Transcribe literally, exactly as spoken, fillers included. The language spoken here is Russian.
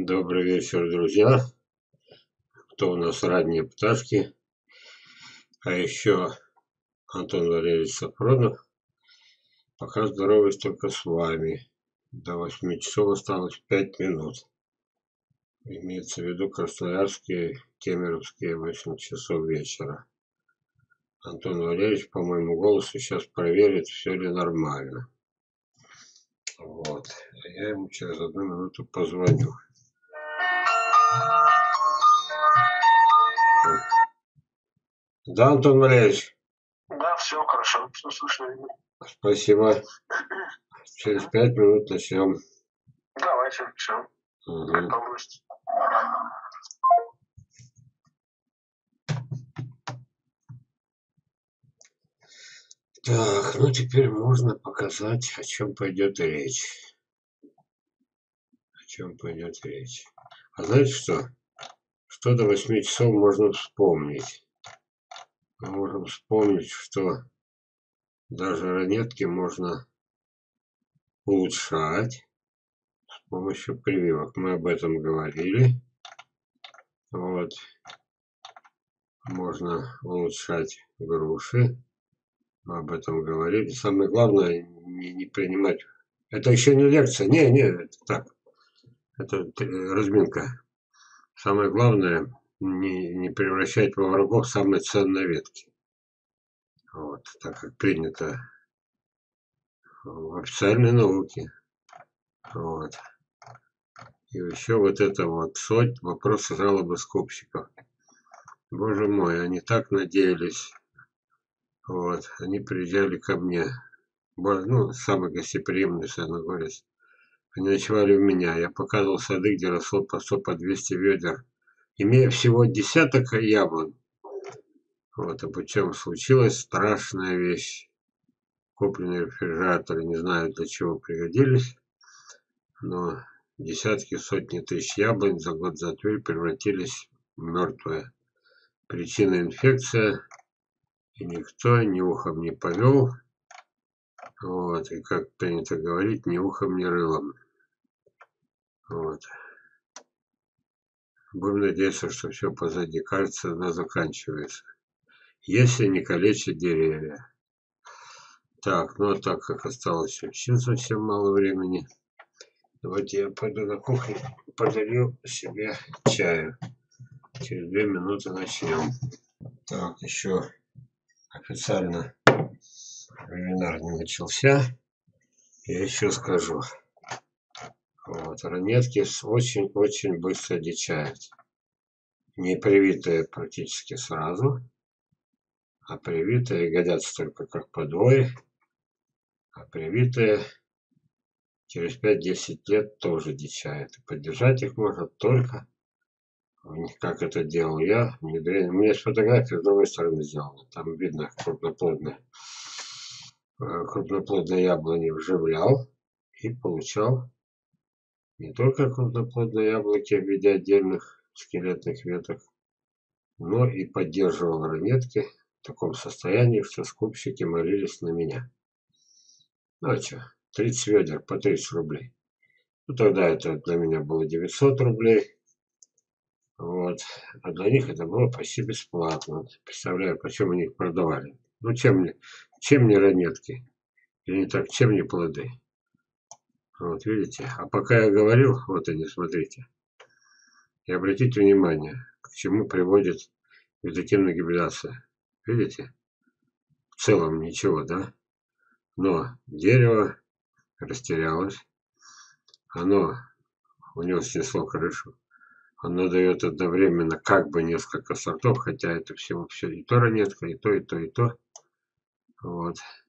Добрый вечер, друзья. Кто у нас ранние пташки? А еще Антон Валерьевич Сафронов. Пока здороваюсь только с вами. До восьми часов осталось пять минут. Имеется в виду красноярские, кемеровские восемь часов вечера. Антон Валерьевич по моему голосу сейчас проверит, все ли нормально. Вот. А я ему через одну минуту позвоню. Да, Антон Валерьевич? Да, все хорошо, все слышно. Спасибо. Через пять минут начнем. Давайте начнем. Угу. Так, ну теперь можно показать, о чем пойдет речь. О чем пойдет речь. А знаете что? Что до восьми часов можно вспомнить. Мы можем вспомнить, что даже ранетки можно улучшать с помощью прививок. Мы об этом говорили. Вот. Можно улучшать груши. Мы об этом говорили. Самое главное не, не принимать. Это еще не лекция. Не, не, это так. Это разминка. Самое главное не, не превращать во врагов самые ценные ветки. Вот, так как принято в официальной науке. Вот. И еще вот это вот суть вопроса жалобы скупщиков. Боже мой, они так надеялись. Вот, они приезжали ко мне. Ну, самый гостеприимный садоводец. Они ночевали у меня. Я показывал сады, где росло по сто, по двести ведер. Имея всего десяток яблонь. Вот, а причем случилась страшная вещь. Купленные рефрижераторы, не знаю для чего пригодились, но десятки, сотни тысяч яблонь за год, за два превратились в мертвые. Причина инфекция, и никто ни ухом не повел. Вот, и как принято говорить, ни ухом, ни рылом. Вот. Будем надеяться, что все позади. Кажется, она заканчивается. Если не калечить деревья. Так, ну а так как осталось вообще совсем мало времени, давайте я пойду на кухню, подолью себе чаю. Через две минуты начнем. Так, еще официально вебинар не начался. Я еще скажу. Вот, ранетки очень-очень быстро дичают. Не привитые практически сразу, а привитые годятся только как подвой, а привитые через пять-десять лет тоже дичают. И поддержать их можно только, как это делал я, внедрение. У меня есть фотография с другой стороны сделана. Там видно крупноплодные, крупноплодные яблони вживлял и получал не только крупноплодные яблоки в виде отдельных скелетных веток, но и поддерживал ранетки в таком состоянии, что скупщики молились на меня. Ну а что, тридцать ведер по тридцать рублей. Ну тогда это для меня было девятьсот рублей. Вот. А для них это было почти бесплатно. Представляю, почем они их продавали. Ну чем мне, чем мне ранетки? Или не так, чем мне плоды? Вот видите. А пока я говорил, вот они, смотрите. И обратите внимание, к чему приводит вегетативная гибридация. Видите? В целом ничего, да? Но дерево растерялось. Оно, у него снесло крышу. Оно дает одновременно как бы несколько сортов, хотя это всего все и то ранетка, и то, и то, и то. Вот.